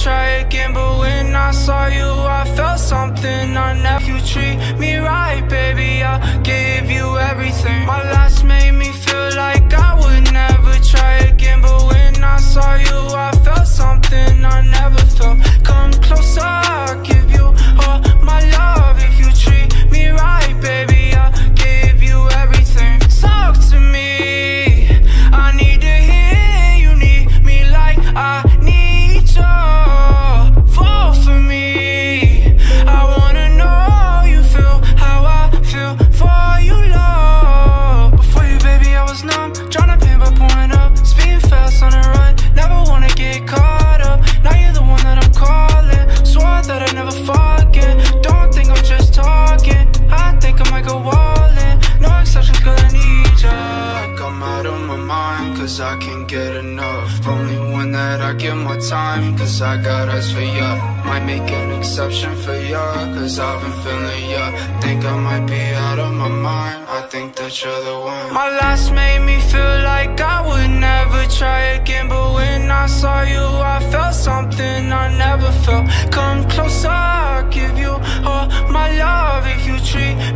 try again, but when I saw you, I felt something I never. You treat me right, baby, I'll give you everything. My last made me feel like I would never try again, but when I saw you, I felt something I never felt. Come closer, I'll give you all my love. If you treat me right, baby, I'll give you everything. Talk to me, I need to hear you need me like I need you. Fall for me, I wanna know you feel how I feel for you, love. Before you, baby, I was numb, tryna pin by pouring up, speeding fast on the run, never wanna get caught up. Now you're the one that I'm calling, swore that I'd never forget. Don't think I'm just talking, I think I might go all in. No exceptions, girl, I need ya. Like I'm out of my mind, cause I can't get enough. Only one that I give my time, cause I got eyes for ya. Might make an exception for ya, cause I've been feeling ya. Think I might be out of my mind, I think that you're the one. My last made me feel like I would never try again, but when I saw you, I felt something I never felt. Come closer, I'll give you all my love. If you treat